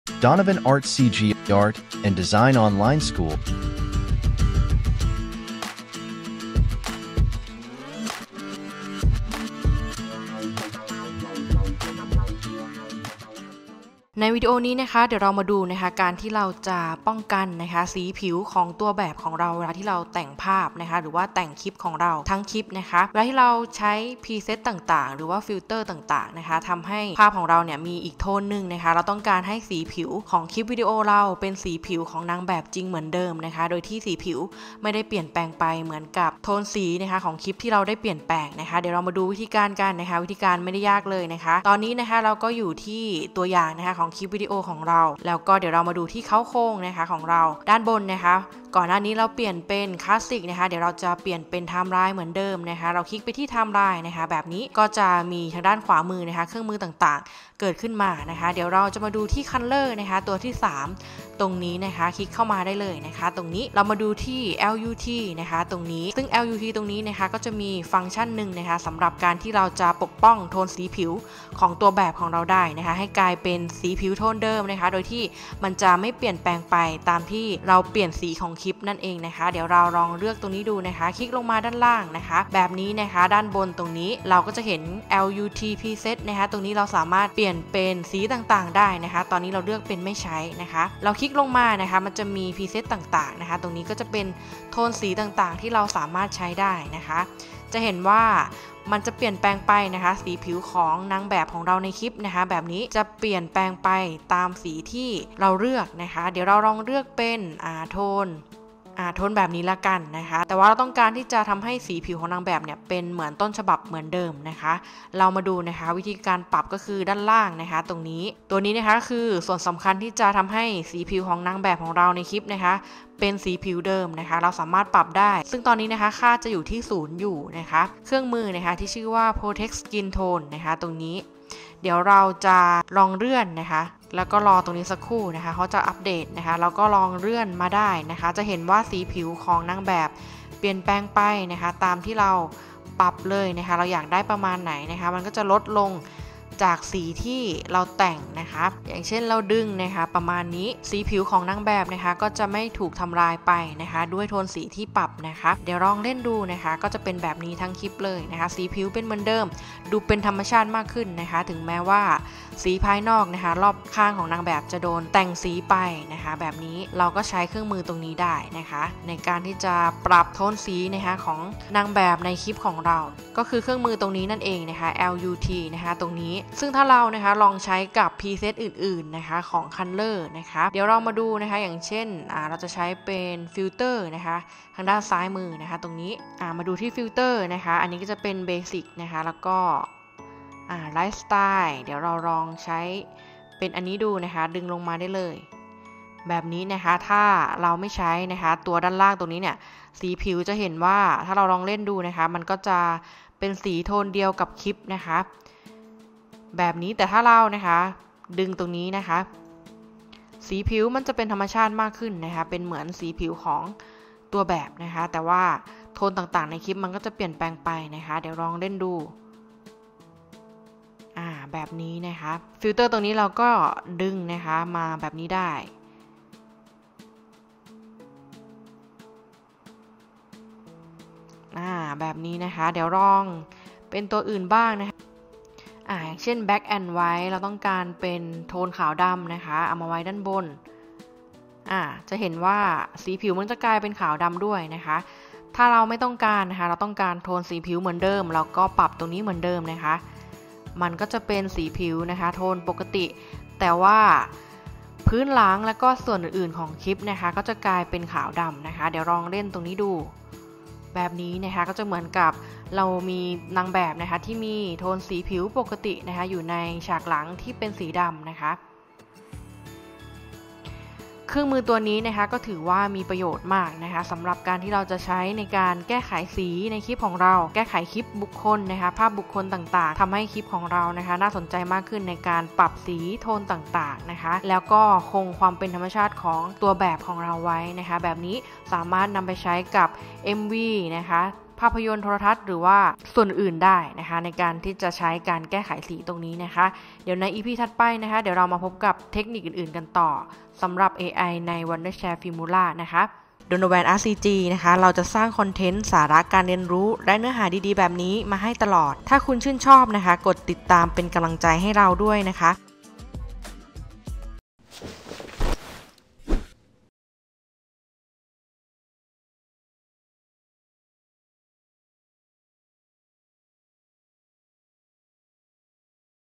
Donovan Art CG Art and Design Online School ในวิดีโอนี้นะคะเดี๋ยวเรามาดูนะคะการที่เราจะป้องกันนะคะสีผิวของตัวแบบของเราเวลาที่เราแต่งภาพนะคะหรือว่าแต่งคลิปของเราทั้งคลิปนะคะเวลาที่เราใช้พรีเซตต่างๆหรือว่าฟิลเตอร์ต่างๆนะคะทำให้ภาพของเราเนี่ยมีอีกโทนหนึ่งนะคะเราต้องการให้สีผิวของคลิปวิดีโอเราเป็นสีผิวของนางแบบจริงเหมือนเดิมนะคะโดยที่สีผิวไม่ได้เปลี่ยนแปลงไปเหมือนกับโทนสีนะคะของคลิปที่เราได้เปลี่ยนแปลงนะคะเดี๋ยวเรามาดูวิธีการกันนะคะวิธีการไม่ได้ยากเลยนะคะตอนนี้นะคะเราก็อยู่ที่ตัวอย่างนะคะของคลิปวิดีโอของเราแล้วก็เดี๋ยวเรามาดูที่เค้าโครงนะคะของเราด้านบนนะคะก่อนหน้านี้เราเปลี่ยนเป็นคลาสสิกนะคะเดี๋ยวเราจะเปลี่ยนเป็นไทม์ไลน์เหมือนเดิมนะคะเราคลิกไปที่ไทม์ไลน์นะคะแบบนี้ก็จะมีทางด้านขวามือนะคะเครื่องมือต่างๆเกิดขึ้นมานะคะเดี๋ยวเราจะมาดูที่คัลเลอร์นะคะตัวที่3ตรงนี้นะคะคลิกเข้ามาได้เลยนะคะตรงนี้เรามาดูที่ LUT นะคะตรงนี้ซึ่ง LUT ตรงนี้นะคะก็จะมีฟังก์ชันหนึ่งนะคะสำหรับการที่เราจะปกป้องโทนสีผิวของตัวแบบของเราได้นะคะให้กลายเป็นสีผิวโทนเดิมนะคะโดยที่มันจะไม่เปลี่ยนแปลงไปตามที่เราเปลี่ยนสีของคลิปนั่นเองนะคะเดี๋ยวเราลองเลือกตรงนี้ดูนะคะคลิกลงมาด้านล่างนะคะแบบนี้นะคะด้านบนตรงนี้เราก็จะเห็น LUT preset นะคะตรงนี้เราสามารถเปลี่ยนเป็นสีต่างๆได้นะคะตอนนี้เราเลือกเป็นไม่ใช้นะคะเราคลิกลงมานะคะมันจะมี preset ต่างๆนะคะตรงนี้ก็จะเป็นโทนสีต่างๆที่เราสามารถใช้ได้นะคะจะเห็นว่ามันจะเปลี่ยนแปลงไปนะคะสีผิวของนางแบบของเราในคลิปนะคะแบบนี้จะเปลี่ยนแปลงไปตามสีที่เราเลือกนะคะเดี๋ยวเราลองเลือกเป็นโทนแบบนี้ละกันนะคะแต่ว่าเราต้องการที่จะทำให้สีผิวของนางแบบเนี่ยเป็นเหมือนต้นฉบับเหมือนเดิมนะคะเรามาดูนะคะวิธีการปรับก็คือด้านล่างนะคะตรงนี้ตัวนี้นะคะคือส่วนสำคัญที่จะทำให้สีผิวของนางแบบของเราในคลิปนะคะเป็นสีผิวเดิมนะคะเราสามารถปรับได้ซึ่งตอนนี้นะคะค่าจะอยู่ที่0อยู่นะคะเครื่องมือนะคะที่ชื่อว่า Protect Skin Tone นะคะตรงนี้เดี๋ยวเราจะลองเลื่อนนะคะแล้วก็รอตรงนี้สักครู่นะคะเขาจะอัปเดตนะคะแล้วก็ลองเลื่อนมาได้นะคะจะเห็นว่าสีผิวของนางแบบเปลี่ยนแปลงไปนะคะตามที่เราปรับเลยนะคะเราอยากได้ประมาณไหนนะคะมันก็จะลดลงจากสีที่เราแต่งนะคะอย่างเช่นเราดึงนะคะประมาณนี้สีผิวของนางแบบนะคะก็จะไม่ถูกทำลายไปนะคะด้วยโทนสีที่ปรับนะคะเดี๋ยวลองเล่นดูนะคะก็จะเป็นแบบนี้ทั้งคลิปเลยนะคะสีผิวเป็นเหมือนเดิมดูเป็นธรรมชาติมากขึ้นนะคะถึงแม้ว่าสีภายนอกนะคะรอบข้างของนางแบบจะโดนแต่งสีไปนะคะแบบนี้เราก็ใช้เครื่องมือตรงนี้ได้นะคะในการที่จะปรับโทนสีนะคะของนางแบบในคลิปของเราก็คือเครื่องมือตรงนี้นั่นเองนะคะ LUT นะคะตรงนี้ซึ่งถ้าเรานะคะลองใช้กับพรีเซตอื่นๆนะคะของ Color นะคะเดี๋ยวเรามาดูนะคะอย่างเช่นเราจะใช้เป็นฟิลเตอร์นะคะทางด้านซ้ายมือนะคะตรงนี้มาดูที่ฟิลเตอร์นะคะอันนี้ก็จะเป็นเบสิกนะคะแล้วก็ไลฟ์สไตล์เดี๋ยวเราลองใช้เป็นอันนี้ดูนะคะดึงลงมาได้เลยแบบนี้นะคะถ้าเราไม่ใช้นะคะตัวด้านล่างตรงนี้เนี่ยสีผิวจะเห็นว่าถ้าเราลองเล่นดูนะคะมันก็จะเป็นสีโทนเดียวกับคลิปนะคะแบบนี้แต่ถ้าเรานะคะดึงตรงนี้นะคะสีผิวมันจะเป็นธรรมชาติมากขึ้นนะคะเป็นเหมือนสีผิวของตัวแบบนะคะแต่ว่าโทนต่างๆในคลิปมันก็จะเปลี่ยนแปลงไปนะคะเดี๋ยวลองเล่นดูแบบนี้นะคะฟิลเตอร์ตรงนี้เราก็ดึงนะคะมาแบบนี้ได้แบบนี้นะคะเดี๋ยวลองเป็นตัวอื่นบ้างนะคะอย่างเช่น Black and White เราต้องการเป็นโทนขาวดำนะคะเอามาไว้ด้านบนจะเห็นว่าสีผิวมันจะกลายเป็นขาวดำด้วยนะคะถ้าเราไม่ต้องการนะคะเราต้องการโทนสีผิวเหมือนเดิมเราก็ปรับตรงนี้เหมือนเดิมนะคะมันก็จะเป็นสีผิวนะคะโทนปกติแต่ว่าพื้นหลังและก็ส่วนอื่นๆของคลิปนะคะก็จะกลายเป็นขาวดำนะคะเดี๋ยวลองเล่นตรงนี้ดูแบบนี้นะคะก็จะเหมือนกับเรามีนางแบบนะคะที่มีโทนสีผิวปกตินะคะอยู่ในฉากหลังที่เป็นสีดำนะคะเครื่องมือตัวนี้นะคะก็ถือว่ามีประโยชน์มากนะคะสำหรับการที่เราจะใช้ในการแก้ไขสีในคลิปของเราแก้ไขคลิปบุคคลนะคะภาพบุคคลต่างๆทำให้คลิปของเรานะคะน่าสนใจมากขึ้นในการปรับสีโทนต่างๆนะคะแล้วก็คงความเป็นธรรมชาติของตัวแบบของเราไว้นะคะแบบนี้สามารถนำไปใช้กับ MV นะคะภภาพยนตร์โทรทัศน์หรือว่าส่วนอื่นได้นะคะในการที่จะใช้การแก้ไขสีตรงนี้นะคะเดี๋ยวใน EP ถัดไปนะคะเดี๋ยวเรามาพบกับเทคนิคอื่นๆกันต่อสำหรับ AI ใน Wondershare Formula นะคะDonovan RCG นะคะเราจะสร้างคอนเทนต์สาระการเรียนรู้และเนื้อหาดีๆแบบนี้มาให้ตลอดถ้าคุณชื่นชอบนะคะกดติดตามเป็นกำลังใจให้เราด้วยนะคะ